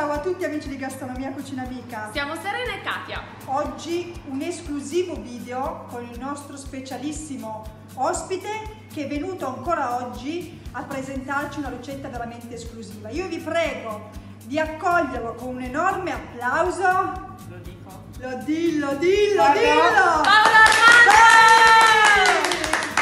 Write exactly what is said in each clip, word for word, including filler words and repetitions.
Ciao a tutti amici di Gastronomia Cucina Amica. Siamo Serena e Katia. Oggi un esclusivo video con il nostro specialissimo ospite che è venuto ancora oggi a presentarci una ricetta veramente esclusiva. Io vi prego di accoglierlo con un enorme applauso. Lo dico. Lo dillo, dillo, Paolo. dillo! Paolo Armando!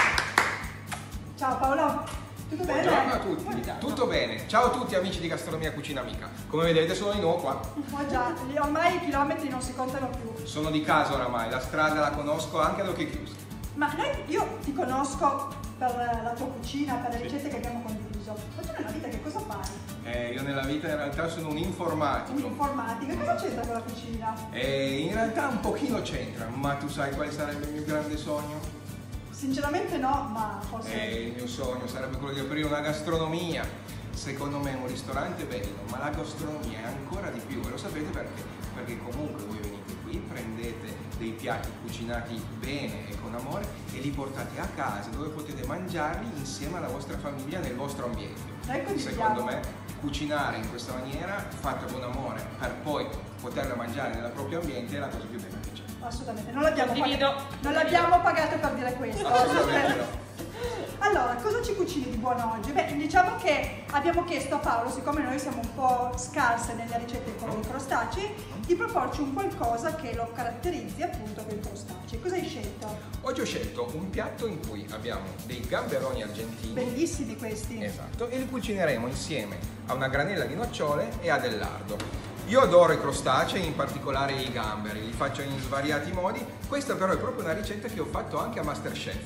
Ciao Paolo! Tutto bene? Buongiorno a tutti, tutto bene? Ciao a tutti amici di Gastronomia Cucina Amica. Come vedete sono di nuovo qua. Oh già, ormai i chilometri non si contano più. Sono di casa oramai, la strada la conosco anche dopo che è chiusa. Ma noi, io ti conosco per la tua cucina, per le ricette che abbiamo condiviso. Ma tu nella vita che cosa fai? Eh, io nella vita in realtà sono un informatico. Un informatico, cosa c'entra con la cucina? E in realtà un pochino c'entra, ma tu sai quale sarebbe il mio grande sogno? Sinceramente no, ma forse... Eh, il mio sogno sarebbe quello di aprire una gastronomia. Secondo me un ristorante è bello, ma la gastronomia è ancora di più. E lo sapete perché? Perché comunque voi venite qui, prendete dei piatti cucinati bene e con amore e li portate a casa dove potete mangiarli insieme alla vostra famiglia nel vostro ambiente. Ecco, Secondo me cucinare in questa maniera, fatta con amore, per poi poterla mangiare nel proprio ambiente è la cosa più bella che c'è. Assolutamente, non l'abbiamo Condivido. pagato, non l'abbiamo pagato per dire questo. Assolutamente no. Allora, cosa ci cucini di buono oggi? Beh, diciamo che abbiamo chiesto a Paolo, siccome noi siamo un po' scarse nelle ricette con i crostacei, di proporci un qualcosa che lo caratterizzi appunto con i crostacei. Cosa hai scelto? Oggi ho scelto un piatto in cui abbiamo dei gamberoni argentini. Bellissimi questi. Esatto, e li cucineremo insieme a una granella di nocciole e a del lardo. Io adoro i crostacei, in particolare i gamberi, li faccio in svariati modi. Questa però è proprio una ricetta che ho fatto anche a MasterChef.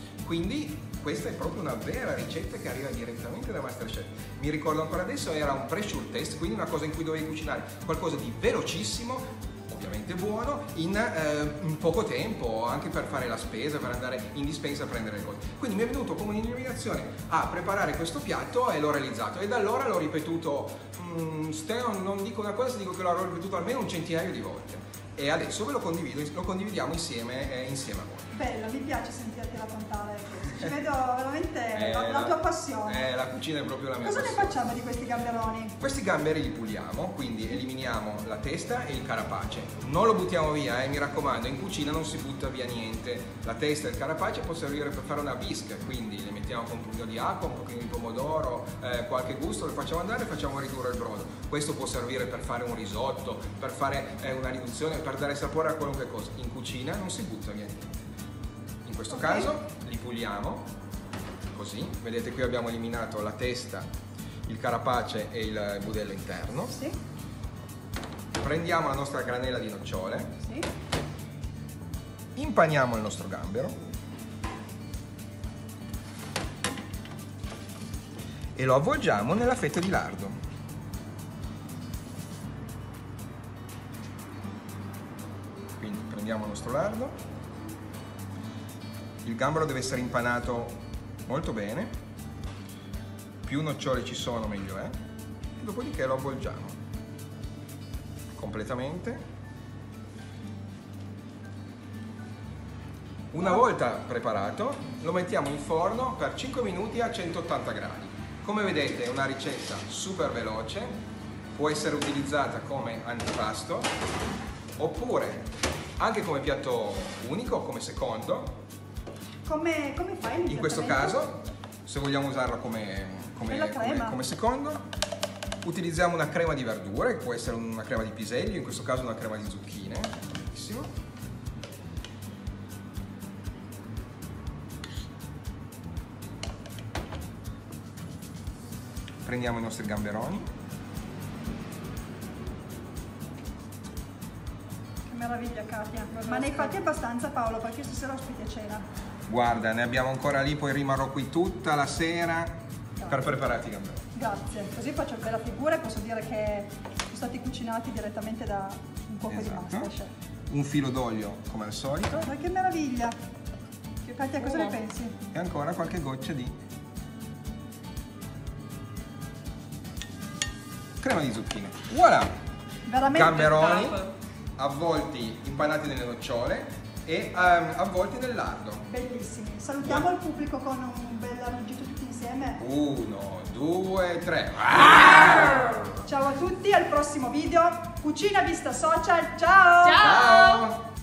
Quindi questa è proprio una vera ricetta che arriva direttamente da MasterChef. Mi ricordo ancora adesso, era un pressure test, quindi una cosa in cui dovevi cucinare qualcosa di velocissimo, ovviamente buono, in, eh, in poco tempo, anche per fare la spesa, per andare in dispensa a prendere le cose. Quindi mi è venuto come un'illuminazione a preparare questo piatto e l'ho realizzato. E da allora l'ho ripetuto, mh, Steno, non dico una cosa, dico che l'ho ripetuto almeno un centinaio di volte. E adesso ve lo condivido, lo condividiamo insieme, eh, insieme a voi. Bella, mi piace sentirti raccontare questo. Ci vedo veramente Eh, la, la tua passione. Eh, la cucina è proprio la mia Cosa ne passione. facciamo di questi gamberoni? Questi gamberi li puliamo, quindi eliminiamo la testa e il carapace. Non lo buttiamo via, eh, mi raccomando, in cucina non si butta via niente. La testa e il carapace può servire per fare una bisca, quindi le mettiamo con un pochino di acqua, un pochino di pomodoro, eh, qualche gusto, le facciamo andare e facciamo ridurre il brodo. Questo può servire per fare un risotto, per fare eh, una riduzione, per dare sapore a qualunque cosa. In cucina non si butta via niente. In questo Ok. caso li puliamo, così. Vedete qui abbiamo eliminato la testa, il carapace e il budello interno. Sì, Prendiamo la nostra granella di nocciole, sì. impaniamo il nostro gambero e lo avvolgiamo nella fetta di lardo. Quindi prendiamo il nostro lardo, il gambero deve essere impanato molto bene, più nocciole ci sono meglio è, e dopodiché lo avvolgiamo completamente. Una volta preparato lo mettiamo in forno per cinque minuti a centottanta gradi. Come vedete è una ricetta super veloce, può essere utilizzata come antipasto oppure anche come piatto unico, come secondo. Come, come fai? In questo caso, se vogliamo usarla come, come, Bella crema. come, come secondo, utilizziamo una crema di verdure, che può essere una crema di piselli, in questo caso una crema di zucchine. Benissimo. Prendiamo i nostri gamberoni. Che meraviglia Katia. Ma ne hai fatti abbastanza Paolo perché stasera ospiti a cena. Guarda, ne abbiamo ancora lì, poi rimarrò qui tutta la sera per prepararti i gamberoni. Grazie, così faccio bella figura e posso dire che sono stati cucinati direttamente da un cuoco Esatto. di Masterchef. Un filo d'olio come al solito Ma che meraviglia! Che Katia, cosa ne Oh. pensi? e ancora qualche goccia di crema di zucchine. Voilà! Veramente Gamberoni top. avvolti, impanati nelle nocciole e um, avvolti nel lardo. bellissimi. Salutiamo il pubblico con un bel ruggito tutti insieme. insieme? Uno, due, tre. Ciao a tutti, al prossimo video. Cucina Vista Social, ciao! Ciao! Ciao!